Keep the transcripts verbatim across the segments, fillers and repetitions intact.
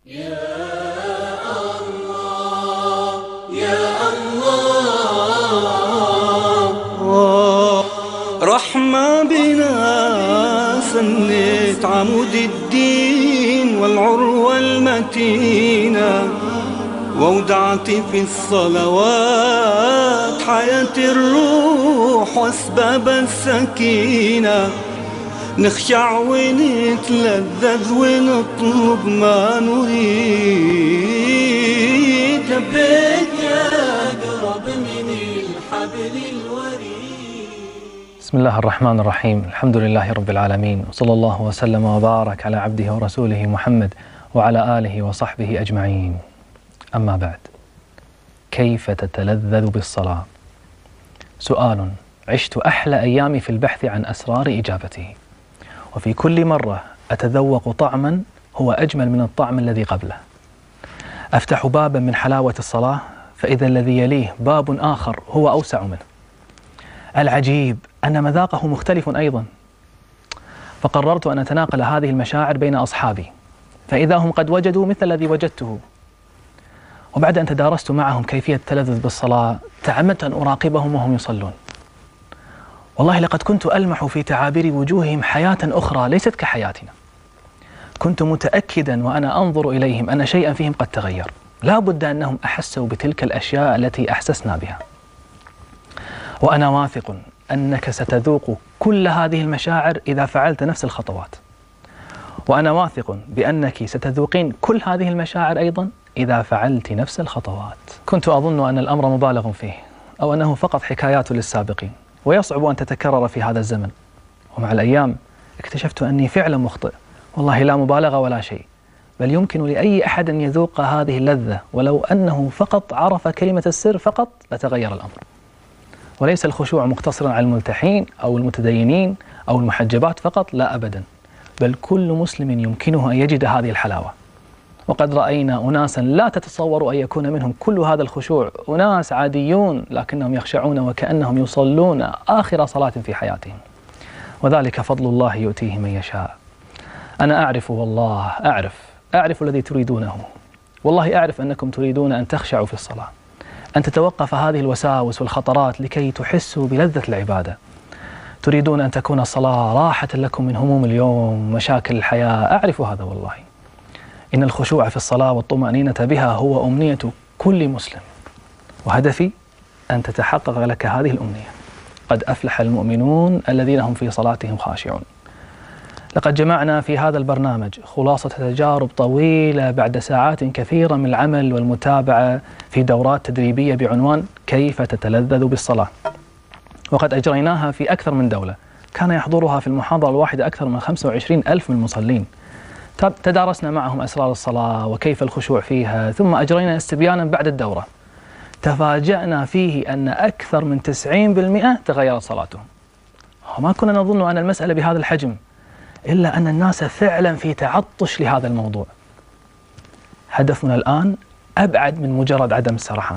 يا الله يا الله، رحمة بنا سنت عمود الدين والعروة المتينة، وودعت في الصلوات حياة الروح واسباب السكينة. نخشع ونتلذذ ونطلب ما نريد، لبيك يا أقرب من الحبل الوريد. بسم الله الرحمن الرحيم، الحمد لله رب العالمين، وصلى الله وسلم وبارك على عبده ورسوله محمد وعلى آله وصحبه أجمعين. أما بعد، كيف تتلذذ بالصلاة؟ سؤال عشت أحلى أيامي في البحث عن أسرار إجابته، وفي كل مرة أتذوق طعما هو أجمل من الطعم الذي قبله. أفتح بابا من حلاوة الصلاة فإذا الذي يليه باب آخر هو أوسع منه. العجيب أن مذاقه مختلف أيضا، فقررت أن أتناقل هذه المشاعر بين أصحابي، فإذا هم قد وجدوا مثل الذي وجدته. وبعد أن تدارست معهم كيفية التلذذ بالصلاة، تعمدت أن أراقبهم وهم يصلون. والله لقد كنت ألمح في تعابير وجوههم حياة أخرى ليست كحياتنا. كنت متأكدا وأنا أنظر إليهم أن شيئا فيهم قد تغير، لا بد أنهم أحسوا بتلك الأشياء التي أحسسنا بها. وأنا واثق أنك ستذوق كل هذه المشاعر إذا فعلت نفس الخطوات، وأنا واثق بأنك ستذوقين كل هذه المشاعر أيضا إذا فعلت نفس الخطوات. كنت أظن أن الأمر مبالغ فيه، أو أنه فقط حكايات للسابقين ويصعب أن تتكرر في هذا الزمن. ومع الأيام اكتشفت أني فعلا مخطئ، والله لا مبالغة ولا شيء، بل يمكن لأي أحد أن يذوق هذه اللذة ولو أنه فقط عرف كلمة السر فقط لتغير الأمر. وليس الخشوع مقتصرا على الملتحين أو المتدينين أو المحجبات فقط، لا أبدا، بل كل مسلم يمكنه أن يجد هذه الحلاوة. وقد رأينا أناسا لا تتصور أن يكون منهم كل هذا الخشوع، أناس عاديون لكنهم يخشعون وكأنهم يصلون آخر صلاة في حياتهم، وذلك فضل الله يؤتيه من يشاء. أنا أعرف، والله أعرف أعرف الذي تريدونه، والله أعرف أنكم تريدون أن تخشعوا في الصلاة، أن تتوقف هذه الوساوس والخطرات لكي تحسوا بلذة العبادة. تريدون أن تكون الصلاة راحة لكم من هموم اليوم ومشاكل الحياة، أعرف هذا والله. إن الخشوع في الصلاة والطمأنينة بها هو أمنية كل مسلم، وهدفي أن تتحقق لك هذه الأمنية. قد أفلح المؤمنون الذين هم في صلاتهم خاشعون. لقد جمعنا في هذا البرنامج خلاصة تجارب طويلة بعد ساعات كثيرة من العمل والمتابعة في دورات تدريبية بعنوان كيف تتلذذ بالصلاة، وقد أجريناها في أكثر من دولة، كان يحضرها في المحاضرة الواحدة أكثر من خمسة وعشرين ألف من المصلين. تدارسنا معهم أسرار الصلاة وكيف الخشوع فيها، ثم أجرينا استبيانا بعد الدورة. تفاجأنا فيه أن أكثر من تسعين بالمئة تغيرت صلاتهم. وما كنا نظن أن المسألة بهذا الحجم، إلا أن الناس فعلا في تعطش لهذا الموضوع. هدفنا الآن أبعد من مجرد عدم السرحان.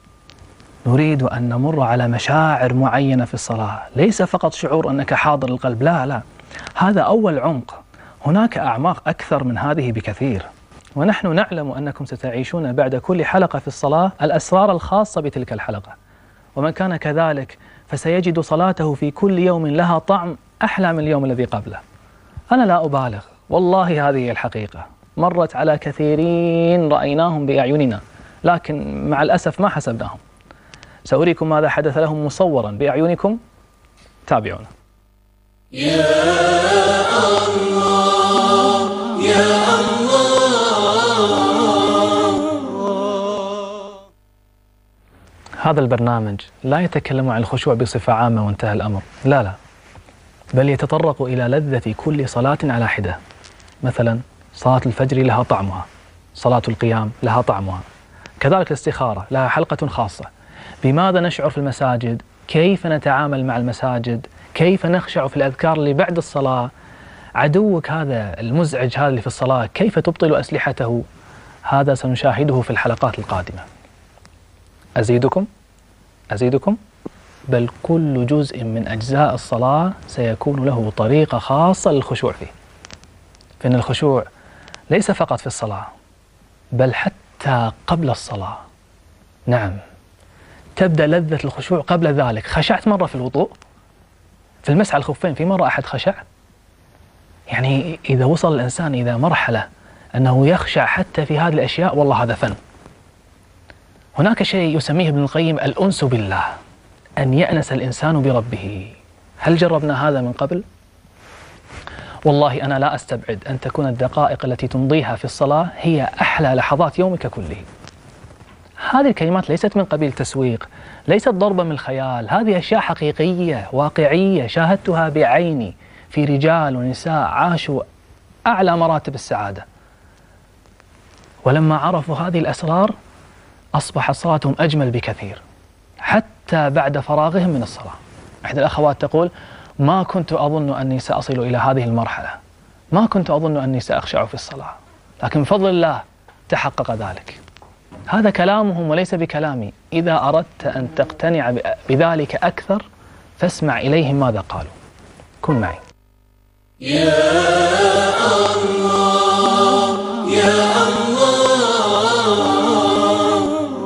نريد أن نمر على مشاعر معينة في الصلاة، ليس فقط شعور أنك حاضر القلب، لا لا، هذا أول عمق. هناك أعماق أكثر من هذه بكثير، ونحن نعلم أنكم ستعيشون بعد كل حلقة في الصلاة الأسرار الخاصة بتلك الحلقة، ومن كان كذلك فسيجد صلاته في كل يوم لها طعم أحلى من اليوم الذي قبله. أنا لا أبالغ، والله هذه الحقيقة، مرت على كثيرين رأيناهم بأعيننا، لكن مع الأسف ما حسبناهم. سأريكم ماذا حدث لهم مصورا بأعينكم، تابعونا. يا الله يا الله. هذا البرنامج لا يتكلم عن الخشوع بصفة عامة وانتهى الأمر، لا لا، بل يتطرق إلى لذة كل صلاة على حدة. مثلا صلاة الفجر لها طعمها، صلاة القيام لها طعمها، كذلك الاستخارة لها حلقة خاصة. بماذا نشعر في المساجد، كيف نتعامل مع المساجد، كيف نخشع في الأذكار اللي بعد الصلاة، عدوك هذا المزعج هذا اللي في الصلاة كيف تبطل أسلحته. هذا سنشاهده في الحلقات القادمة. أزيدكم أزيدكم بل كل جزء من أجزاء الصلاة سيكون له طريقة خاصة للخشوع فيه. فإن الخشوع ليس فقط في الصلاة، بل حتى قبل الصلاة. نعم، تبدأ لذة الخشوع قبل ذلك. خشعت مرة في الوضوء، في المسح على الخفين، في مرة أحد خشع؟ يعني إذا وصل الإنسان إلى مرحلة أنه يخشع حتى في هذه الأشياء، والله هذا فن. هناك شيء يسميه ابن القيم الأنس بالله، أن يأنس الإنسان بربه. هل جربنا هذا من قبل؟ والله أنا لا أستبعد أن تكون الدقائق التي تمضيها في الصلاة هي أحلى لحظات يومك كله. هذه الكلمات ليست من قبيل تسويق، ليست ضربة من الخيال، هذه أشياء حقيقية واقعية شاهدتها بعيني في رجال ونساء عاشوا أعلى مراتب السعادة، ولما عرفوا هذه الأسرار أصبحت صلاتهم أجمل بكثير حتى بعد فراغهم من الصلاة. إحدى الأخوات تقول: ما كنت أظن أني سأصل إلى هذه المرحلة، ما كنت أظن أني سأخشع في الصلاة، لكن بفضل الله تحقق ذلك. هذا كلامهم وليس بكلامي. إذا أردت أن تقتنع بذلك أكثر فاسمع إليهم ماذا قالوا. كن معي. يا الله يا الله.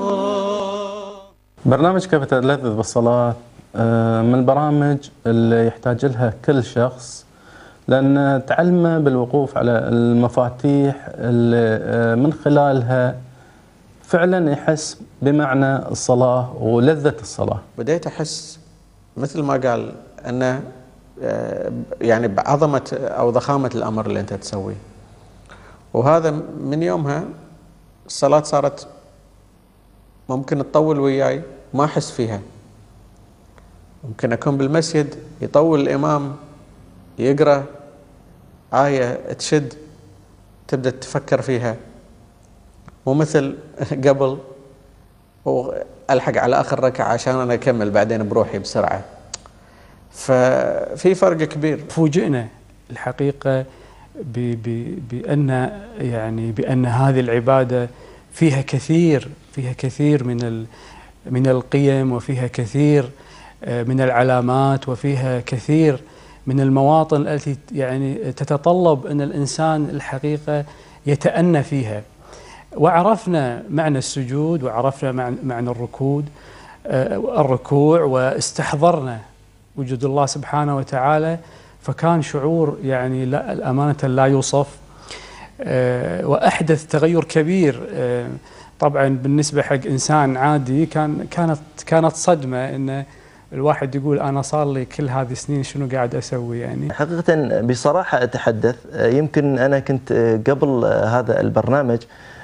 برنامج كيف تتلذذ بالصلاة من البرامج اللي يحتاج لها كل شخص، لأن تعلمه بالوقوف على المفاتيح اللي من خلالها فعلا يحس بمعنى الصلاة ولذة الصلاة. بديت أحس مثل ما قال أنه يعني بعظمة أو ضخامة الأمر اللي أنت تسويه، وهذا من يومها الصلاة صارت ممكن تطول وياي ما أحس فيها. ممكن أكون بالمسجد يطول الإمام يقرأ آية تشد تبدأ تفكر فيها، مو مثل قبل وألحق على آخر ركعة عشان أنا أكمل بعدين بروحي بسرعة. ففي فرق كبير. فوجئنا الحقيقة بأن يعني بأن هذه العبادة فيها كثير فيها كثير من من القيم، وفيها كثير من العلامات، وفيها كثير من المواطن التي يعني تتطلب أن الإنسان الحقيقة يتأنى فيها. وعرفنا معنى السجود، وعرفنا معنى الركود الركوع، واستحضرنا وجود الله سبحانه وتعالى، فكان شعور يعني لا الأمانة لا يوصف، وأحدث تغير كبير. طبعا بالنسبة حق إنسان عادي كان كانت كانت صدمة إن الواحد يقول أنا صار لي كل هذه السنين شنو قاعد أسوي. يعني حقيقة بصراحة أتحدث، يمكن أنا كنت قبل هذا البرنامج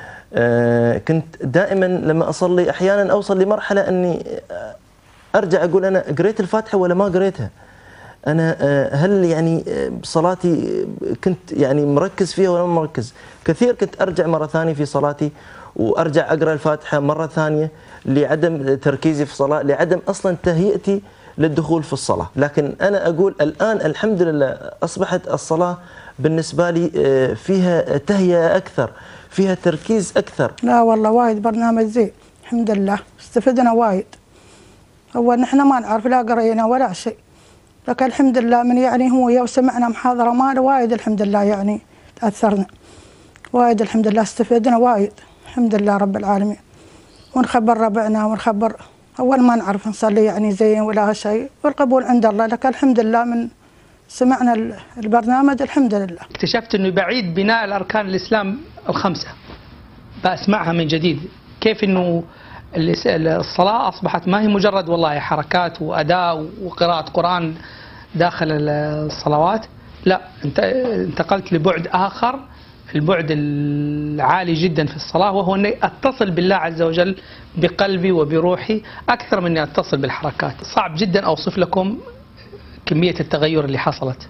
كنت دائما لما أصلي أحيانا أوصل لمرحلة أني أرجع أقول أنا قريت الفاتحة ولا ما قريتها، أنا هل يعني صلاتي كنت يعني مركز فيها ولا ما مركز. كثير كنت أرجع مرة ثانية في صلاتي وأرجع أقرأ الفاتحة مرة ثانية لعدم تركيزي في الصلاة، لعدم أصلا تهيئتي للدخول في الصلاة. لكن أنا أقول الآن الحمد لله أصبحت الصلاة بالنسبة لي فيها تهيئة أكثر، فيها تركيز أكثر. لا والله وايد برنامج زين الحمد لله، استفدنا وايد. أول نحن ما نعرف لا قرينا ولا شيء، لكن الحمد لله من يعني هو يا وسمعنا محاضرة ماله وايد الحمد لله يعني تأثرنا وايد الحمد لله، استفدنا وايد الحمد لله رب العالمين. ونخبر ربعنا ونخبر، أول ما نعرف نصلي يعني زين ولا شيء، والقبول عند الله، لك الحمد لله من سمعنا البرنامج الحمد لله. اكتشفت أنه بعيد بناء الأركان الإسلام الخمسة، بأسمعها من جديد، كيف أنه الصلاة أصبحت ما هي مجرد والله حركات وأداء وقراءة قرآن داخل الصلوات، لا، انتقلت لبعد آخر، البعد العالي جدا في الصلاة، وهو أني أتصل بالله عز وجل بقلبي وبروحي أكثر من أني أتصل بالحركات. صعب جدا أوصف لكم كمية التغير اللي حصلت.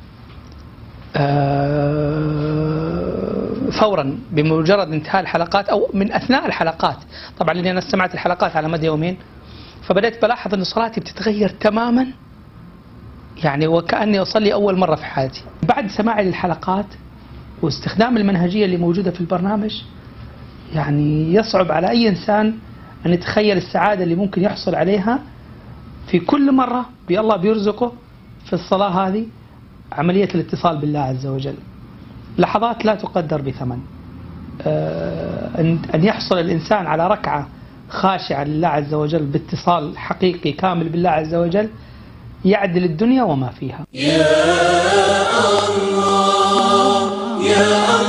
فورا بمجرد انتهاء الحلقات أو من أثناء الحلقات، طبعا لأني أنا استمعت الحلقات على مدى يومين، فبدأت بلاحظ أن صلاتي بتتغير تماما، يعني وكأني أصلي أول مرة في حياتي. بعد سماعي للحلقات واستخدام المنهجية اللي موجودة في البرنامج، يعني يصعب على أي إنسان أن يتخيل السعادة اللي ممكن يحصل عليها في كل مرة بالله بيرزقه في الصلاة هذه عملية الاتصال بالله عز وجل. لحظات لا تقدر بثمن، أن يحصل الإنسان على ركعة خاشعة لله عز وجل باتصال حقيقي كامل بالله عز وجل يعدل الدنيا وما فيها. يا الله يا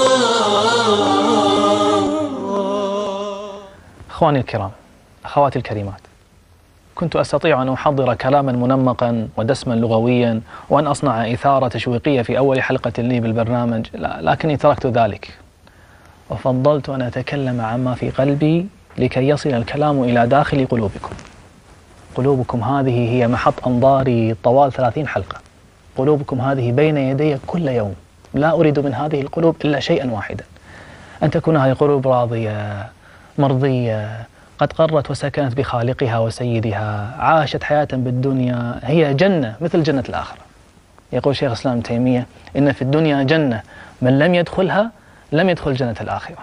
الله. أخواني الكرام، أخواتي الكريمات، كنت أستطيع أن أحضر كلاما منمقا ودسما لغويا وأن أصنع إثارة تشويقية في أول حلقة لي بالبرنامج، لكني تركت ذلك وفضلت أن أتكلم عما في قلبي لكي يصل الكلام إلى داخل قلوبكم. قلوبكم هذه هي محط أنظاري طوال ثلاثين حلقة. قلوبكم هذه بين يدي كل يوم. لا أريد من هذه القلوب إلا شيئا واحدا، أن تكون هذه القلوب راضية مرضية قد قرت وسكنت بخالقها وسيدها، عاشت حياة بالدنيا هي جنة مثل جنة الآخرة. يقول شيخ الإسلام ابن تيمية إن في الدنيا جنة من لم يدخلها لم يدخل جنة الآخرة.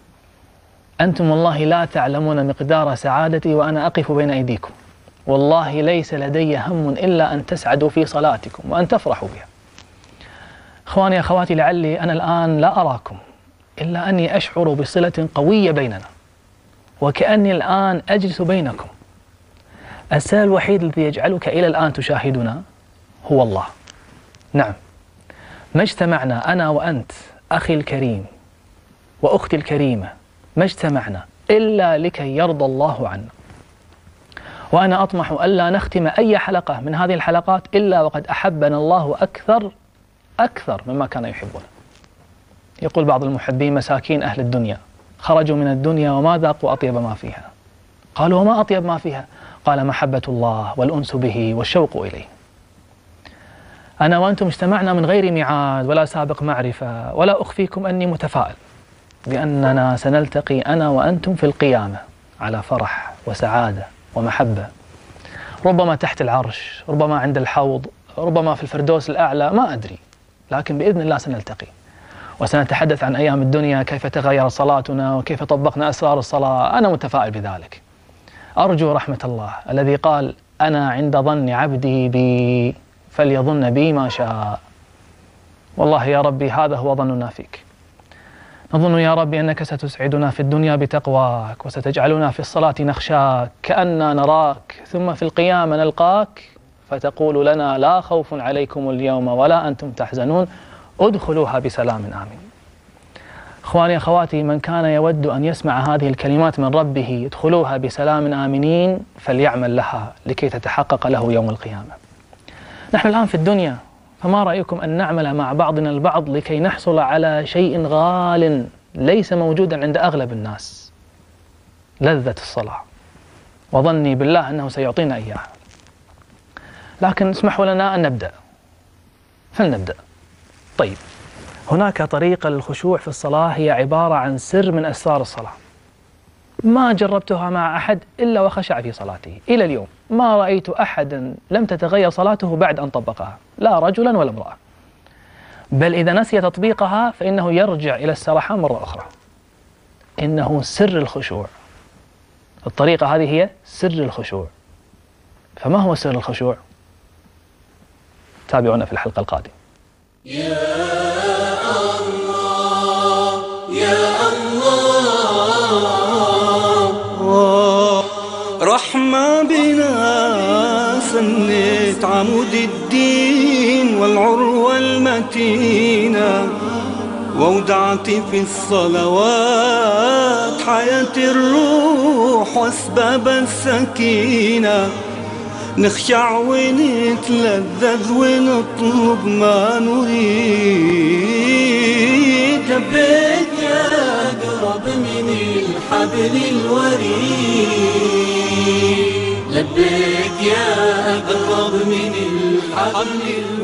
أنتم والله لا تعلمون مقدار سعادتي وأنا أقف بين أيديكم، والله ليس لدي هم إلا أن تسعدوا في صلاتكم وأن تفرحوا بها. إخواني أخواتي، لعلي أنا الآن لا أراكم إلا أني أشعر بصلة قوية بيننا، وكأني الآن أجلس بينكم. السبب الوحيد الذي يجعلك إلى الآن تشاهدنا هو الله. نعم، ما اجتمعنا أنا وأنت أخي الكريم وأختي الكريمة، ما اجتمعنا إلا لكي يرضى الله عنا. وأنا أطمح ألا نختم أي حلقة من هذه الحلقات إلا وقد أحبنا الله أكثر أكثر مما كان يحبنا. يقول بعض المحبين مساكين أهل الدنيا خرجوا من الدنيا وما ذاقوا أطيب ما فيها. قالوا وما أطيب ما فيها؟ قال محبة الله والأنس به والشوق إليه. أنا وأنتم اجتمعنا من غير ميعاد ولا سابق معرفة، ولا أخفيكم أني متفائل بأننا سنلتقي أنا وأنتم في القيامة على فرح وسعادة ومحبة، ربما تحت العرش، ربما عند الحوض، ربما في الفردوس الأعلى، ما أدري، لكن بإذن الله سنلتقي وسنتحدث عن أيام الدنيا، كيف تغير صلاتنا وكيف طبقنا أسرار الصلاة. أنا متفائل بذلك، أرجو رحمة الله الذي قال أنا عند ظن عبدي بي فليظن بي ما شاء. والله يا ربي هذا هو ظننا فيك. نظن يا ربي أنك ستسعدنا في الدنيا بتقواك، وستجعلنا في الصلاة نخشاك كأننا نراك، ثم في القيامة نلقاك فتقول لنا لا خوف عليكم اليوم ولا أنتم تحزنون ادخلوها بسلام آمين. إخواني أخواتي، من كان يود أن يسمع هذه الكلمات من ربه ادخلوها بسلام آمنين فليعمل لها لكي تتحقق له يوم القيامة. نحن الآن في الدنيا، فما رأيكم أن نعمل مع بعضنا البعض لكي نحصل على شيء غال ليس موجودا عند أغلب الناس، لذة الصلاة، وظني بالله أنه سيعطينا إياها. لكن اسمحوا لنا أن نبدأ، فلنبدأ. طيب، هناك طريقة للخشوع في الصلاة هي عبارة عن سر من أسرار الصلاة، ما جربتها مع أحد إلا وخشع في صلاته إلى اليوم. ما رأيت أحدا لم تتغير صلاته بعد أن طبقها، لا رجلا ولا امرأة، بل إذا نسي تطبيقها فإنه يرجع إلى السرحان مرة أخرى. إنه سر الخشوع. الطريقة هذه هي سر الخشوع. فما هو سر الخشوع؟ تابعونا في الحلقة القادمة. يا الله يا الله. رحمة بنا سنة عمود الدين والعروة المتينة، وودعتي في الصلوات حياة الروح واسباب السكينة. نخشع ونتلذذ ونطلب ما نريد. لبيك يا أقرب من الحبل الوريد، لبيك يا أقرب من الحبل الوريد.